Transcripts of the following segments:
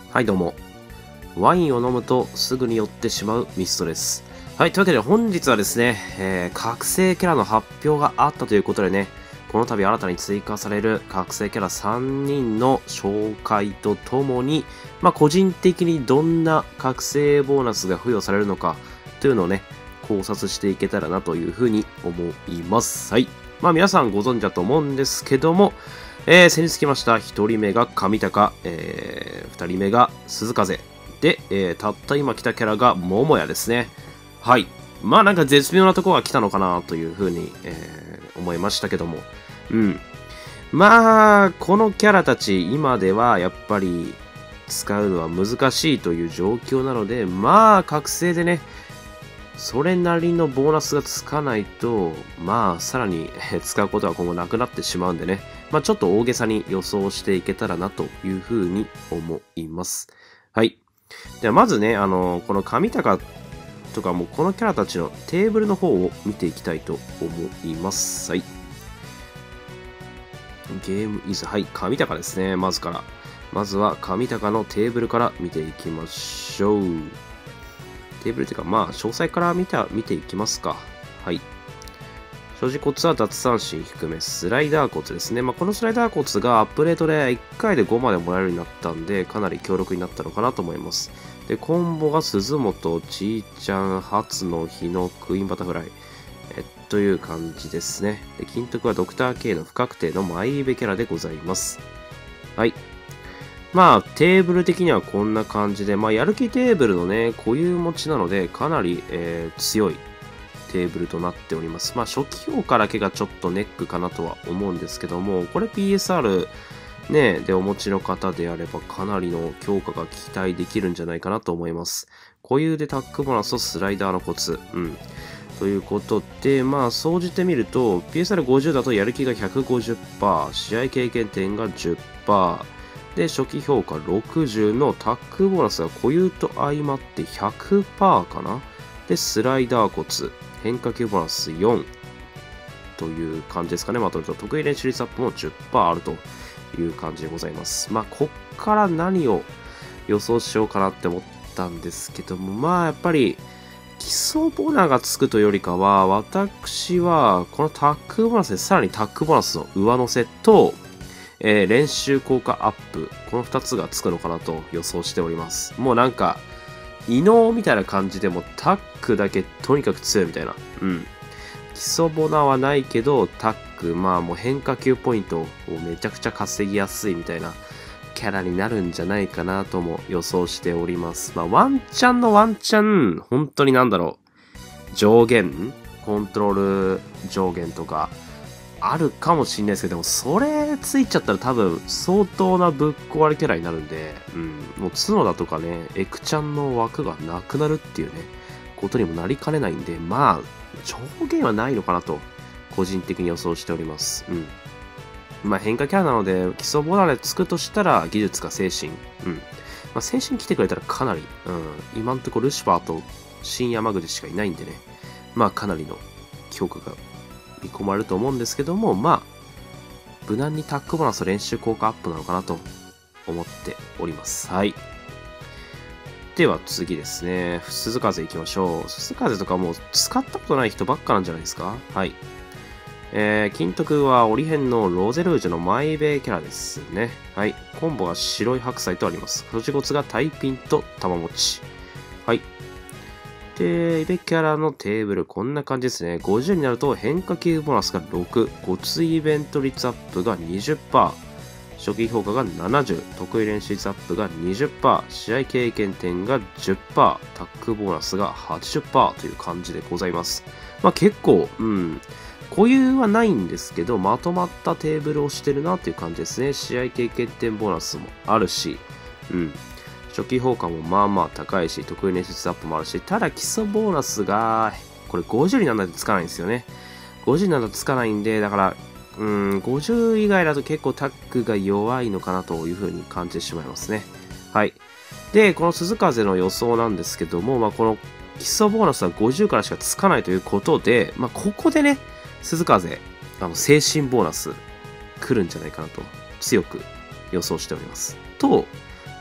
はいどうも。ワインを飲むとすぐに酔ってしまうミストです。はい、というわけで本日はですね、覚醒キャラの発表があったということでね、この度新たに追加される覚醒キャラ3人の紹介とともに、個人的にどんな覚醒ボーナスが付与されるのかというのをね、考察していけたらなというふうに思います。はい。皆さんご存知だと思うんですけども、先日来ました。1人目が上高、2人目が鈴風。で、たった今来たキャラが桃屋ですね。はい。なんか絶妙なところが来たのかなというふうに、思いましたけども。うん。このキャラたち、今ではやっぱり使うのは難しいという状況なので、覚醒でね、それなりのボーナスがつかないと、さらに使うことは今後なくなってしまうんでね、ちょっと大げさに予想していけたらなというふうに思います。はい。ではまずね、この上高とかもこのキャラたちのテーブルの方を見ていきたいと思います。はい。ゲームイズ、はい、上高ですね、まずは上高のテーブルから見ていきましょう。テーブルというか、詳細から見ていきますか。はい。所持骨は奪三振含め、スライダー骨ですね。このスライダー骨がアップデートで1回で5までもらえるようになったんで、かなり強力になったのかなと思います。で、コンボが鈴本、ちーちゃん、初の日のクイーンバタフライ、という感じですね。で、金徳はドクター K の不確定のマイリベキャラでございます。はい。テーブル的にはこんな感じで、やる気テーブルのね、固有持ちなので、かなり、強いテーブルとなっております。初期評価だけがちょっとネックかなとは思うんですけども、これ PSR ね、でお持ちの方であればかなりの強化が期待できるんじゃないかなと思います。固有でタックボーナスとスライダーのコツ。ということで、総じてみると、PSR50 だとやる気が 150%、試合経験点が 10%、で、初期評価60のタックボーナスが固有と相まって 100% かな。で、スライダー骨、変化球ボーナス4という感じですかね。とると、得意練習率アップも 10% あるという感じでございます。こっから何を予想しようかなって思ったんですけども、やっぱり、基礎ボーナーがつくというよりかは、私は、このタックボーナスでさらにタックボーナスの上乗せと、練習効果アップ、この2つがつくのかなと予想しております。もうなんか、異能みたいな感じでもタックだけとにかく強いみたいな。基礎ボナはないけど、タック、もう変化球ポイントをめちゃくちゃ稼ぎやすいみたいなキャラになるんじゃないかなとも予想しております。ワンチャンのワンチャン、本当に上限コントロール上限とか、あるかもしれないですけども、それついちゃったら多分相当なぶっ壊れキャラになるんで、もう角田とかね、エクちゃんの枠がなくなるっていうね、ことにもなりかねないんで、上限はないのかなと、個人的に予想しております。変化キャラなので、基礎ボナーでつくとしたら、技術か精神。精神来てくれたらかなり、今んところルシファーと新山口しかいないんでね、かなりの強化が見込まれると思うんですけども、無難にタックボーナス練習効果アップなのかなと思っております。はい。では次ですね。鈴風行きましょう。鈴風とかもう使ったことない人ばっかなんじゃないですか？はい。金徳はオリヘンのローゼルージュのマイベイキャラですね。はい。コンボは白い白菜とあります。土地骨がタイピンと玉持ち。はい。で、イベキャラのテーブル、こんな感じですね。50になると変化球ボーナスが6、ごつイベント率アップが 20%、初期評価が70、得意練習率アップが 20%、試合経験点が 10%、タックボーナスが 80% という感じでございます。結構、固有はないんですけど、まとまったテーブルをしてるなっていう感じですね。試合経験点ボーナスもあるし、初期評価も高いし、得意練習率アップもあるし、ただ基礎ボーナスが、これ50にならないとつかないんですよね。50になるとつかないんで、だから、50以外だと結構タックが弱いのかなというふうに感じてしまいますね。はい。で、この鈴風の予想なんですけども、この基礎ボーナスは50からしかつかないということで、ここでね、鈴風、精神ボーナス来るんじゃないかなと強く予想しております。と、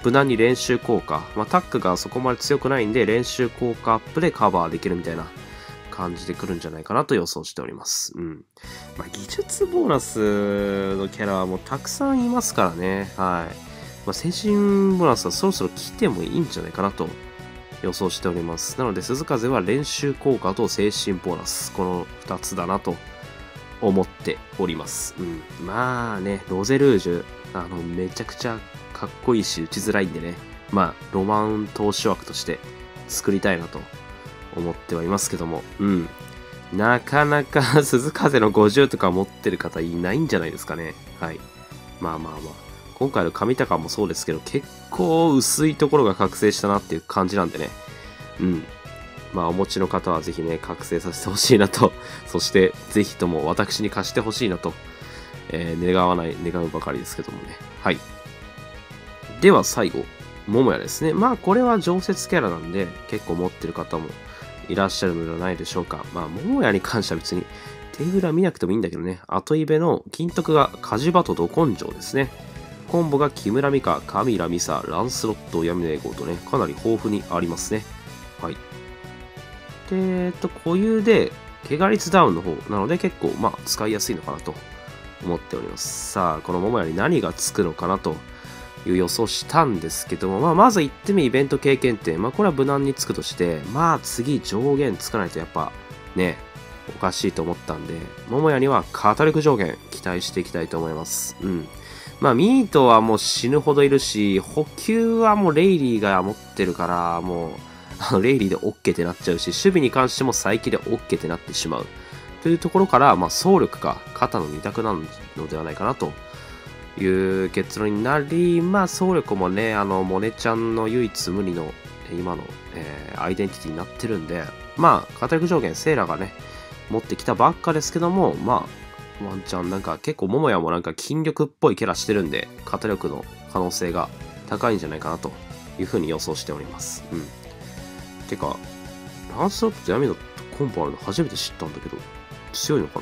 無難に練習効果。まあ、タックがそこまで強くないんで、練習効果アップでカバーできるみたいな感じで来るんじゃないかなと予想しております。うん。まあ、技術ボーナスのキャラはもうたくさんいますからね。はい。まあ、精神ボーナスはそろそろ来てもいいんじゃないかなと予想しております。なので、鈴風は練習効果と精神ボーナス。この2つだなと思っております。うん。まあね、ロゼルージュ、めちゃくちゃかっこいいし、打ちづらいんでね。まあ、ロマン投手枠として作りたいなと思ってはいますけども。うん。なかなか鈴風の50とか持ってる方いないんじゃないですかね。はい。まあまあまあ。今回の上高もそうですけど、結構薄いところが覚醒したなっていう感じなんでね。うん。まあ、お持ちの方はぜひね、覚醒させてほしいなと、そして、ぜひとも私に貸してほしいなと、願うばかりですけどもね。はい。では、最後、桃屋ですね。まあ、これは常設キャラなんで、結構持ってる方もいらっしゃるのではないでしょうか。まあ、桃屋に関しては別に、テーブルは見なくてもいいんだけどね。後イベの金徳が火事場とど根性ですね。コンボが木村美香、カミラ・ミサ、ランスロット、闇のエゴとね、かなり豊富にありますね。はい。で、固有で、怪我率ダウンの方なので結構、まあ、使いやすいのかなと思っております。さあ、この桃屋に何がつくのかなという予想したんですけども、まあ、まず1点目イベント経験点。まあ、これは無難につくとして、まあ、次上限つかないとやっぱ、ね、おかしいと思ったんで、桃屋にはカタリク上限期待していきたいと思います。うん。まあ、ミートはもう死ぬほどいるし、補給はもうレイリーが持ってるから、もう、レイリーで OK ってなっちゃうし、守備に関しても佐伯で OK ってなってしまう。というところから、まあ、走力か肩の2択なのではないかなという結論になり、まあ、走力もね、モネちゃんの唯一無二の今の、アイデンティティになってるんで、まあ、カタリク上限、セーラがね、持ってきたばっかですけども、まあ、ワンチャンなんか結構桃屋もなんか筋力っぽいキャラしてるんで、肩力の可能性が高いんじゃないかなというふうに予想しております。うん。てか、ランスロットと闇のコンボあるの初めて知ったんだけど、強いのかな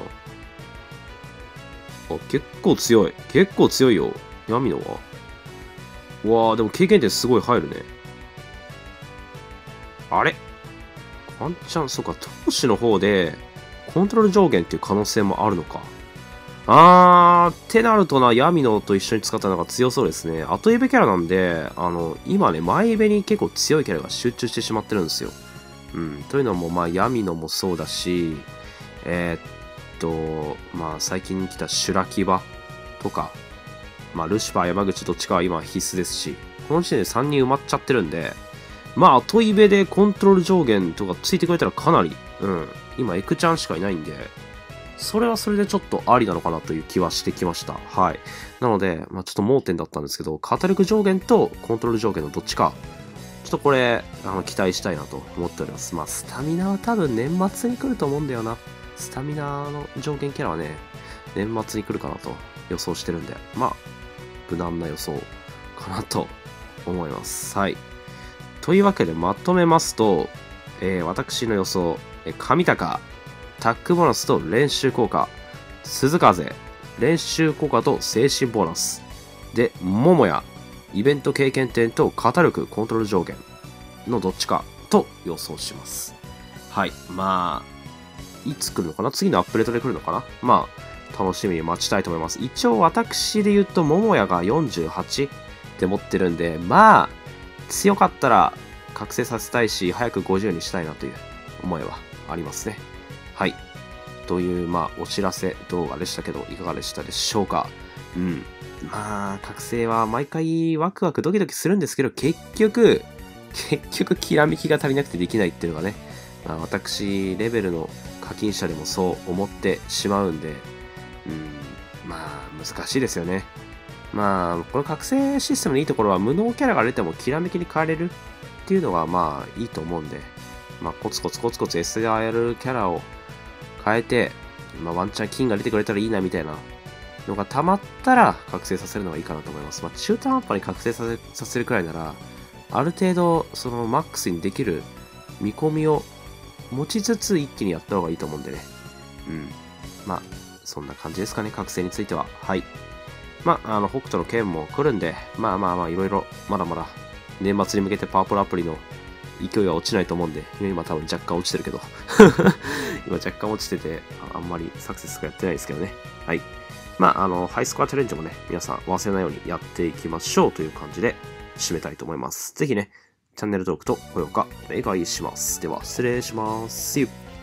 あ、結構強い。結構強いよ。闇のは。うわー、でも経験点すごい入るね。あれワンチャン、そうか、投手の方で、コントロール上限っていう可能性もあるのか。ってなるとな、闇のと一緒に使ったのが強そうですね。後イベキャラなんで、今ね、前イベに結構強いキャラが集中してしまってるんですよ。うん。というのも、まあ、闇のもそうだし、まあ、最近来たシュラキバとか、まあ、ルシファー、山口どっちかは今必須ですし、この時点で3人埋まっちゃってるんで、まあ、後イベでコントロール上限とかついてくれたらかなり、うん。今、エクちゃんしかいないんで、それはそれでちょっとありなのかなという気はしてきました。はい。なので、まあ、ちょっと盲点だったんですけど、カタリク上限とコントロール上限のどっちか、ちょっとこれ、期待したいなと思っております。まあ、スタミナは多分年末に来ると思うんだよな。スタミナの上限キャラはね、年末に来るかなと予想してるんで、まあ、無難な予想かなと思います。はい。というわけでまとめますと、私の予想、上高、タックボーナスと練習効果、鈴風、練習効果と精神ボーナス、で、桃屋、イベント経験点と肩力コントロール上限のどっちかと予想します。はい。まあ、いつ来るのかな次のアップデートで来るのかなまあ、楽しみに待ちたいと思います。一応私で言うと、桃屋が48って持ってるんで、まあ、強かったら覚醒させたいし、早く50にしたいなという思いはありますね。はい。という、まあ、お知らせ動画でしたけど、いかがでしたでしょうか。うん。まあ、覚醒は毎回ワクワクドキドキするんですけど、結局、きらめきが足りなくてできないっていうのがね、まあ、私、レベルの課金者でもそう思ってしまうんで、まあ、難しいですよね。まあ、この覚醒システムのいいところは、無能キャラが出てもきらめきに変えれるっていうのが、まあ、いいと思うんで、まあ、コツコツ SR キャラを変えて、まあ、ワンチャン金が出てくれたらいいなみたいなのが溜まったら覚醒させるのがいいかなと思います。まあ、中途半端に覚醒させるくらいなら、ある程度、そのマックスにできる見込みを持ちつつ一気にやった方がいいと思うんでね。まあ、そんな感じですかね、覚醒については。はい。 まあ、北斗の剣も来るんで、まあ、いろいろ、まだまだ、年末に向けてパワープロアプリの勢いは落ちないと思うんで、今多分若干落ちてるけど、今若干落ちてて、あんまりサクセスがやってないですけどね。はい。まあ、ハイスコアチャレンジもね、皆さん忘れないようにやっていきましょうという感じで締めたいと思います。ぜひね、チャンネル登録と高評価お願いします。では、失礼します。See you!